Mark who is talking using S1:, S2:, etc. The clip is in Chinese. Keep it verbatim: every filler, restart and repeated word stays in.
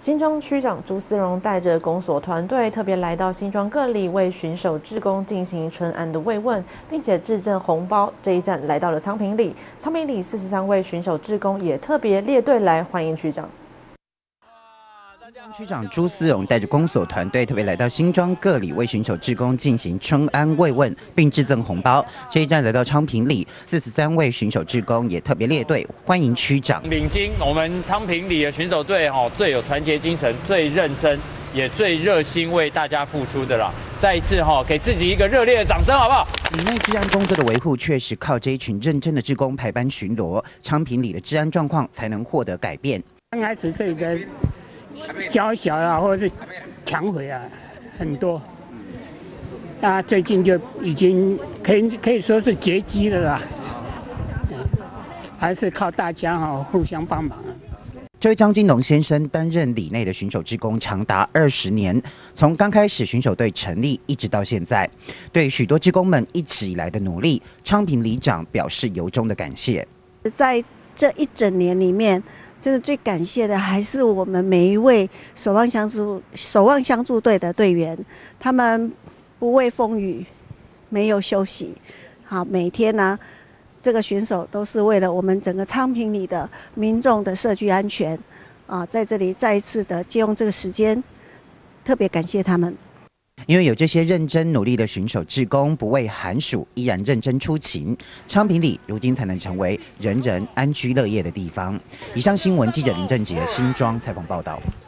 S1: 新庄区长朱思荣带着公所团队特别来到新庄各里，为巡守志工进行春安的慰问，并且致赠红包。这一站来到了昌平里，昌平里四十三位巡守志工也特别列队来欢迎区长。
S2: 区长朱思荣带着公所团队特别来到新庄各里，为巡守志工进行春安慰问，并致赠红包。这一站来到昌平里，四十三位巡守志工也特别列队欢迎区长。
S3: 领经我们昌平里的巡守队哦，最有团结精神、最认真，也最热心为大家付出的啦。再一次哈，给自己一个热烈的掌声，好不好？
S2: 里内治安工作的维护，确实靠这一群认真的志工排班巡逻，昌平里的治安状况才能获得改变。
S4: 刚开始这个。 小小啊，或者是抢匪啊，很多。那最近就已经可以可以说是绝迹了啦。嗯，还是靠大家哈、哦、互相帮忙。
S2: 这位张金龙先生担任里内的巡守志工长达二十年，从刚开始巡守队成立一直到现在，对许多志工们一直以来的努力，昌平里长表示由衷的感谢。
S5: 在这一整年里面。 真的最感谢的还是我们每一位守望相助、守望相助队的队员，他们不畏风雨，没有休息，好，每天呢、啊，这个巡守都是为了我们整个昌平里的民众的社区安全啊，在这里再一次的借用这个时间，特别感谢他们。
S2: 因为有这些认真努力的巡守志工，不畏寒暑，依然认真出勤，昌平里如今才能成为人人安居乐业的地方。以上新闻记者林正杰新庄采访报道。